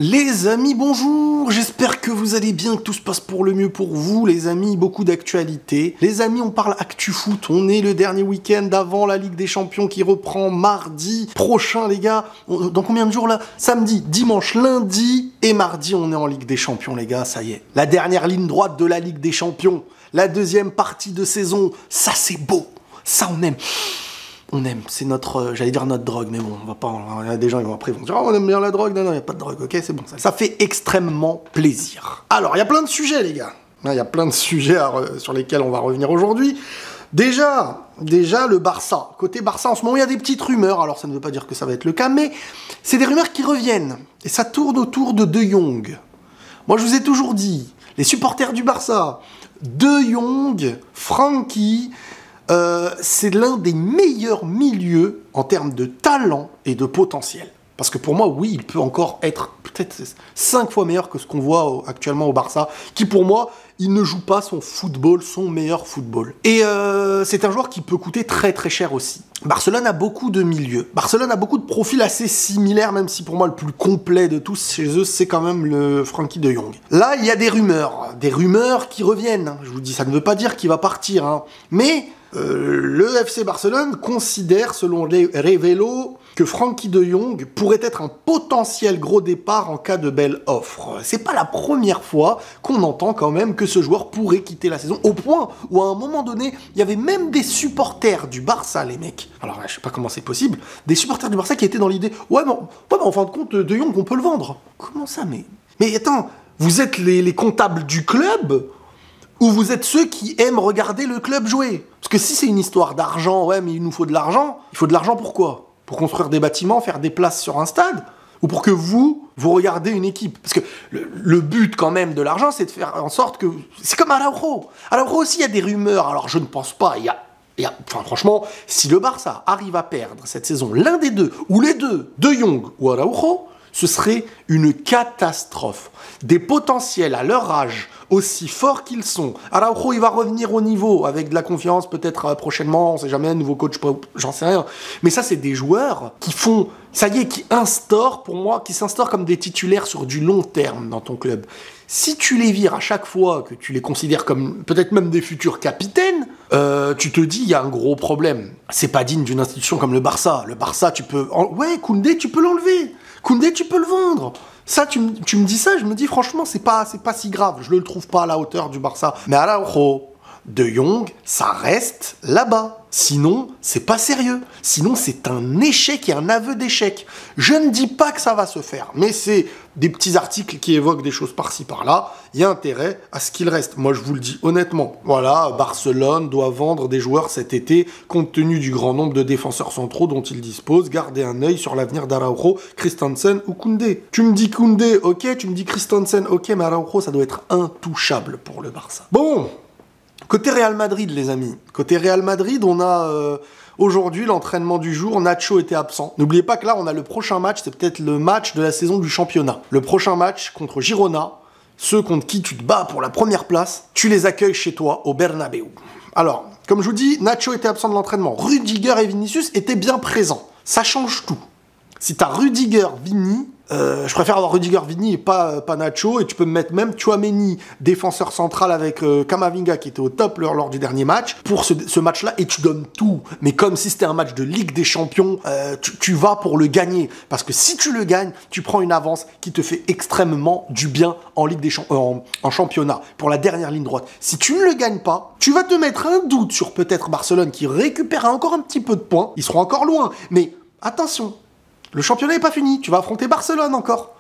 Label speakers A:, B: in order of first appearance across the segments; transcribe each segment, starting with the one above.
A: Les amis, bonjour, j'espère que vous allez bien, que tout se passe pour le mieux pour vous, les amis, beaucoup d'actualités. Les amis, on parle actu foot, on est le dernier week-end avant la Ligue des Champions qui reprend mardi prochain, les gars. Dans combien de jours là? Samedi, dimanche, lundi et mardi, on est en Ligue des Champions, les gars, ça y est. La dernière ligne droite de la Ligue des Champions, la deuxième partie de saison, ça c'est beau, ça on aime. On aime, c'est notre, j'allais dire notre drogue, mais bon, on va pas, il y a des gens, ils vont dire, oh, on aime bien la drogue, non, il n'y a pas de drogue, ok, c'est bon, ça fait extrêmement plaisir. Alors, il y a plein de sujets, les gars, il y a plein de sujets sur lesquels on va revenir aujourd'hui. Déjà, le Barça, côté Barça, en ce moment, il y a des petites rumeurs, alors ça ne veut pas dire que ça va être le cas, mais c'est des rumeurs qui reviennent, et ça tourne autour de Jong. Moi, je vous ai toujours dit, les supporters du Barça, De Jong, Frenkie, c'est l'un des meilleurs milieux en termes de talent et de potentiel. Parce que pour moi, oui, il peut encore être peut-être 5 fois meilleur que ce qu'on voit actuellement au Barça, qui pour moi, il ne joue pas son football, son meilleur football. Et c'est un joueur qui peut coûter très très cher aussi. Barcelone a beaucoup de milieux. Barcelone a beaucoup de profils assez similaires, même si pour moi le plus complet de tous chez eux, c'est quand même le Frenkie de Jong. Là, il y a des rumeurs qui reviennent. Je vous dis, ça ne veut pas dire qu'il va partir, hein. Mais le FC Barcelone considère, selon les Révélo, que Frenkie de Jong pourrait être un potentiel gros départ en cas de belle offre. C'est pas la première fois qu'on entend quand même que ce joueur pourrait quitter la saison, au point où à un moment donné, il y avait même des supporters du Barça, les mecs. Alors je sais pas comment c'est possible, des supporters du Barça qui étaient dans l'idée, ouais, mais en fin de compte, De Jong, on peut le vendre. Comment ça, mais attends, vous êtes les comptables du club ou vous êtes ceux qui aiment regarder le club jouer? Parce que si c'est une histoire d'argent, ouais, mais il nous faut de l'argent, il faut de l'argent pourquoi? Pour construire des bâtiments, faire des places sur un stade? Ou pour que vous regardez une équipe? Parce que le but quand même de l'argent, c'est de faire en sorte que... C'est comme Araujo. Araujo aussi, il y a des rumeurs. Alors je ne pense pas, enfin franchement, si le Barça arrive à perdre cette saison l'un des deux, ou les deux, De Jong ou Araujo, ce serait une catastrophe. Des potentiels à leur âge aussi forts qu'ils sont. Araujo, il va revenir au niveau avec de la confiance peut-être prochainement, on sait jamais, un nouveau coach, j'en sais rien. Mais ça, c'est des joueurs qui font, ça y est, qui s'instaurent comme des titulaires sur du long terme dans ton club. Si tu les vires à chaque fois, que tu les considères comme peut-être même des futurs capitaines, tu te dis, il y a un gros problème. C'est pas digne d'une institution comme le Barça. Le Barça, tu peux... Ouais, Koundé, tu peux l'enlever. Koundé, tu peux le vendre. Ça, tu me dis ça, je me dis franchement, c'est pas si grave. Je ne le trouve pas à la hauteur du Barça. Mais Araujo, De Jong, ça reste là-bas. Sinon, c'est pas sérieux. Sinon, c'est un échec et un aveu d'échec. Je ne dis pas que ça va se faire, mais c'est des petits articles qui évoquent des choses par-ci, par-là. Il y a intérêt à ce qu'il reste. Moi, je vous le dis honnêtement. Voilà, Barcelone doit vendre des joueurs cet été, compte tenu du grand nombre de défenseurs centraux dont il dispose. Gardez un œil sur l'avenir d'Araujo, Christensen ou Koundé. Tu me dis Koundé, ok. Tu me dis Christensen, ok. Mais Araujo, ça doit être intouchable pour le Barça. Bon. Côté Real Madrid, les amis. Côté Real Madrid, on a aujourd'hui l'entraînement du jour. Nacho était absent. N'oubliez pas que là, on a le prochain match. C'est peut-être le match de la saison du championnat. Le prochain match contre Girona. Ceux contre qui tu te bats pour la première place. Tu les accueilles chez toi, au Bernabéu. Alors, comme je vous dis, Nacho était absent de l'entraînement. Rudiger et Vinicius étaient bien présents. Ça change tout. Si t'as Rudiger, Vini... je préfère avoir Rudiger, Vini et pas Nacho, et tu peux me mettre même Tchouaméni, défenseur central avec Camavinga qui était au top lors du dernier match, pour ce match-là, et tu donnes tout. Mais comme si c'était un match de Ligue des Champions, tu vas pour le gagner. Parce que si tu le gagnes, tu prends une avance qui te fait extrêmement du bien en Ligue des en championnat, pour la dernière ligne droite. Si tu ne le gagnes pas, tu vas te mettre un doute sur peut-être Barcelone qui récupérera encore un petit peu de points. Ils seront encore loin, mais attention. Le championnat n'est pas fini, tu vas affronter Barcelone encore.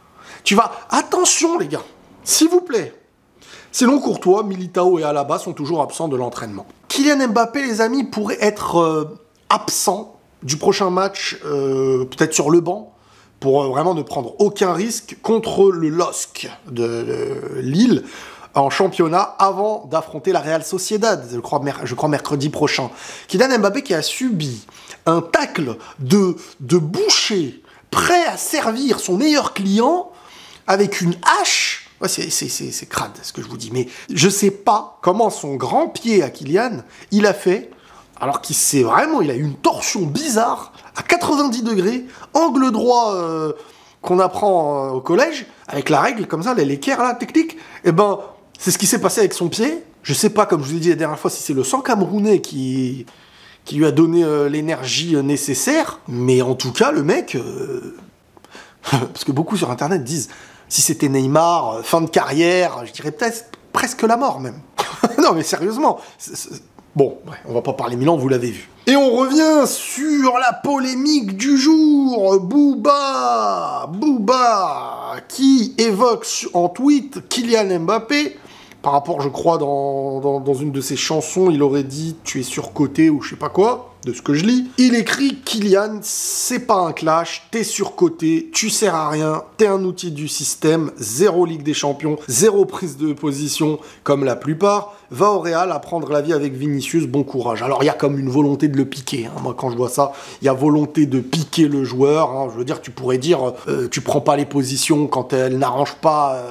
A: Attention les gars, s'il vous plaît. Selon Courtois, Militao et Alaba sont toujours absents de l'entraînement. Kylian Mbappé, les amis, pourrait être absent du prochain match, peut-être sur le banc, pour vraiment ne prendre aucun risque contre le LOSC de Lille en championnat avant d'affronter la Real Sociedad, je crois mercredi prochain. Kylian Mbappé qui a subi un tacle de boucher prêt à servir son meilleur client avec une hache. Ouais, c'est crade ce que je vous dis, mais je sais pas comment son grand pied à Kylian, il a fait, alors il a eu une torsion bizarre à 90 degrés, angle droit qu'on apprend au collège, avec la règle, comme ça, l'équerre, là, technique, eh ben, c'est ce qui s'est passé avec son pied. Je sais pas, comme je vous ai dit la dernière fois, si c'est le sang camerounais qui lui a donné l'énergie nécessaire, mais en tout cas, le mec... parce que beaucoup sur Internet disent, si c'était Neymar, fin de carrière, je dirais peut-être presque la mort, même. Non, mais sérieusement, bon, ouais, on va pas parler Milan, vous l'avez vu. Et on revient sur la polémique du jour. Booba, qui évoque en tweet Kylian Mbappé. Par rapport, je crois, dans une de ses chansons, il aurait dit « tu es surcoté » ou je sais pas quoi, de ce que je lis. Il écrit « Kylian, c'est pas un clash, t'es surcoté, tu sers à rien, t'es un outil du système, zéro Ligue des Champions, zéro prise de position, comme la plupart. Va au Real apprendre la vie avec Vinicius, bon courage. » Alors, il y a comme une volonté de le piquer. Hein. Moi, quand je vois ça, il y a volonté de piquer le joueur. Hein. Je veux dire, tu pourrais dire tu prends pas les positions quand elles n'arrangent pas,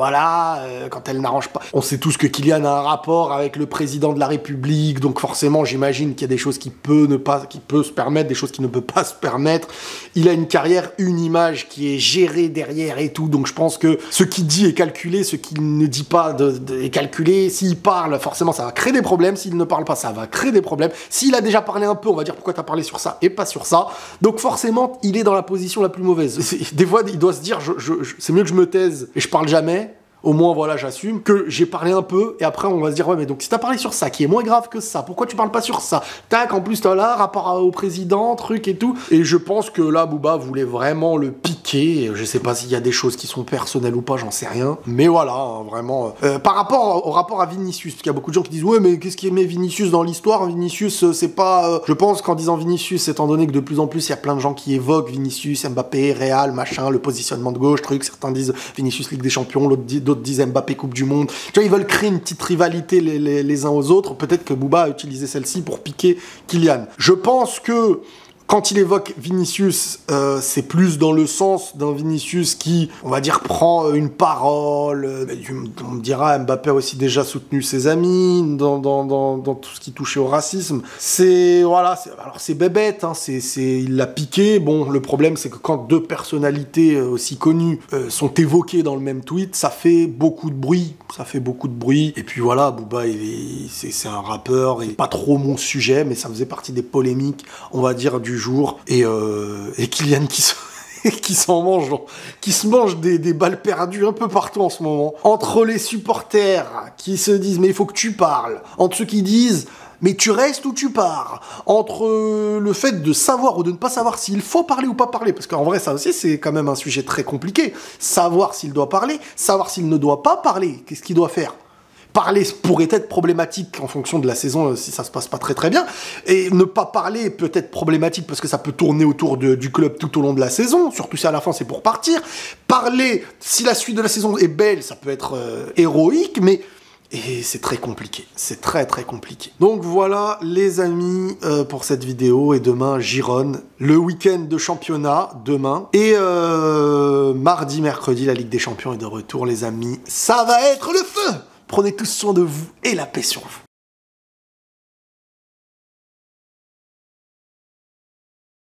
A: quand elles n'arrangent pas. On sait tous que Kylian a un rapport avec le président de la République, donc forcément, j'imagine qu'il y a des choses qui peut se permettre, des choses qui ne peut pas se permettre. Il a une carrière, une image qui est gérée derrière et tout, donc je pense que ce qu'il dit est calculé, ce qu'il ne dit pas est calculé. S'il parle, forcément, ça va créer des problèmes. S'il ne parle pas, ça va créer des problèmes. S'il a déjà parlé un peu, on va dire pourquoi t'as parlé sur ça et pas sur ça. Donc forcément, il est dans la position la plus mauvaise. Des fois, il doit se dire, c'est mieux que je me taise et je parle jamais. Au moins, voilà, j'assume que j'ai parlé un peu, et après, on va se dire, ouais, mais donc, si t'as parlé sur ça, qui est moins grave que ça, pourquoi tu parles pas sur ça? Tac, en plus, t'as là, rapport au président, truc et tout. Et je pense que là, Booba voulait vraiment le piquer. Je sais pas s'il y a des choses qui sont personnelles ou pas, j'en sais rien. Mais voilà, hein, vraiment. Par rapport au rapport à Vinicius, parce qu'il y a beaucoup de gens qui disent, ouais, mais qu'est-ce qui met Vinicius dans l'histoire? Vinicius, c'est pas... Je pense qu'en disant Vinicius, étant donné que de plus en plus, il y a plein de gens qui évoquent Vinicius, Mbappé, Real, machin, le positionnement de gauche, truc. Certains disent Vinicius Ligue des Champions, d'autres disent Mbappé Coupe du Monde. Tu vois, ils veulent créer une petite rivalité les uns aux autres. Peut-être que Booba a utilisé celle-ci pour piquer Kylian. Je pense que quand il évoque Vinicius, c'est plus dans le sens d'un Vinicius qui, on va dire, prend une parole. On me dira, Mbappé a aussi déjà soutenu ses amis dans tout ce qui touchait au racisme. Alors c'est bébête, hein, il l'a piqué. Bon, le problème, c'est que quand deux personnalités aussi connues sont évoquées dans le même tweet, ça fait beaucoup de bruit. Et puis voilà, Booba, c'est un rappeur, et pas trop mon sujet, mais ça faisait partie des polémiques, on va dire, du jour, et Kylian qui se mange des balles perdues un peu partout en ce moment, entre les supporters qui se disent mais il faut que tu parles, entre ceux qui disent mais tu restes ou tu pars, entre le fait de savoir ou de ne pas savoir s'il faut parler ou pas parler, parce qu'en vrai ça aussi c'est quand même un sujet très compliqué, savoir s'il doit parler, savoir s'il ne doit pas parler, qu'est-ce qu'il doit faire. Parler pourrait être problématique en fonction de la saison si ça se passe pas très très bien, et ne pas parler peut être problématique parce que ça peut tourner autour du club tout au long de la saison, surtout si à la fin c'est pour partir. Parler, si la suite de la saison est belle, ça peut être héroïque, mais c'est très compliqué, c'est très très compliqué. Donc voilà les amis pour cette vidéo, et demain Girone, le week-end de championnat demain, et mardi, mercredi la Ligue des Champions est de retour les amis, ça va être le feu. Prenez tous soin de vous et la paix sur vous.